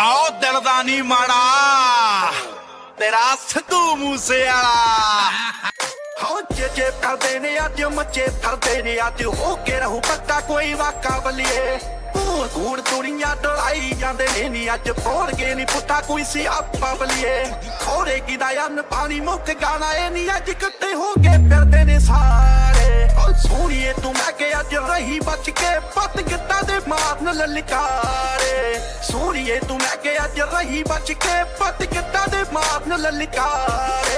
आओ दिल दा नी माड़ा तेरा सिद्धू मूसे वाला हो जे फरदे ने अज मचे फरदे ने अज हो के रहूं पक्का कोई वाका बलिए घूड़ दुनिया डराई जांदे ने नी अज फोड़ के नी पुट्ठा कोई सी आपा बलिए खोरे की दायन पानी मुक गाना ए नी अज इकट्ठे हो के फिरदे ने सारे सोनिए तू मैं के अज रही बच के पत गिट्टा दे मारन ललकारे सोनिए तू मैं के अज रही बच के पत गिट्टा दे मारन ललकारे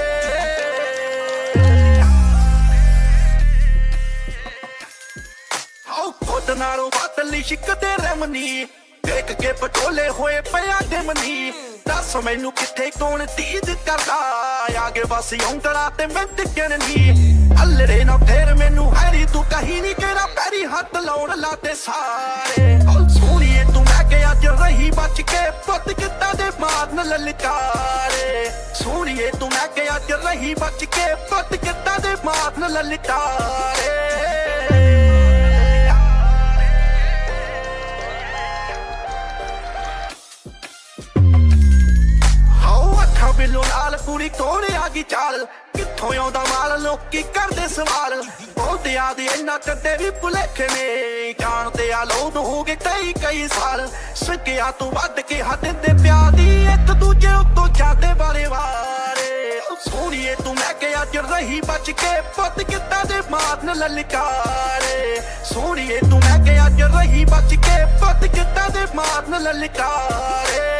खुद नालों बातली शिकते रमनी देख के पटोले होए पिया दिमनी दस मैनू किथे कौन तीज करदा आगे बस औंकड़ा ते मिंट गिननी अल्लड़े ना फेर मैनू हैरी तू कहीं नहीं केरा पैरी हथ लाउण लाते सारे सोनिए तू मैं के अज रही बच के पत गिट्टा दे मारन ललकारे सोनिए तू मैं के अज रही बच के पत गिट्टा दे मारन ललकारे बिलो नाल पूरी तोड़े आगी चाल किथों आउंदा माल लोकी करदे सवाल बोलदे आदे इन्ना कदे भी भुलेखे ने जानदे आ लोग हो गए कई साल सकिया तू वध के हद दे प्यार दी एक दूजे उत्तों जाते बारे वारे सोनिए तू मैं के अज रही बच के पत गिट्टा दे मारन ललकारे सोनिए तू मैं के अज रही बच के पत गिट्टा दे मारन ललकारे